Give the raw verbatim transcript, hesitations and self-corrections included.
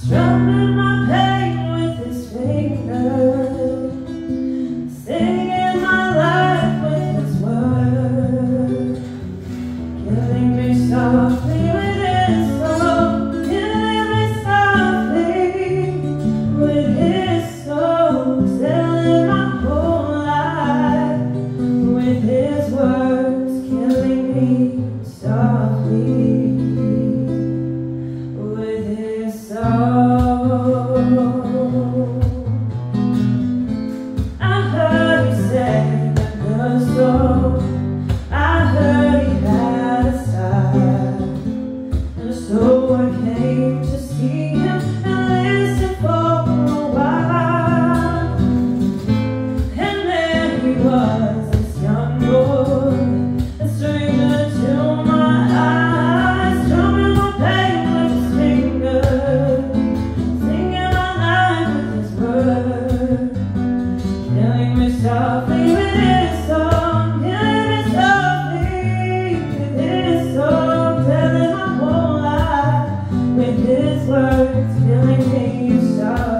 strumming my pain with his fingers, singing my life with his words, killing me softly with his soul, killing me softly with his soul, selling my whole life with his words, killing me softly with his soul. I heard he sang a good soul. I heard he had a side, and so I came to see him and listen for a while. And there he was, this young boy, a stranger to my eyes, strumming my pain with his fingers, singing my life with his words, killing me softly with his song, killing me softly with his song, telling my whole life with his words, killing me softly.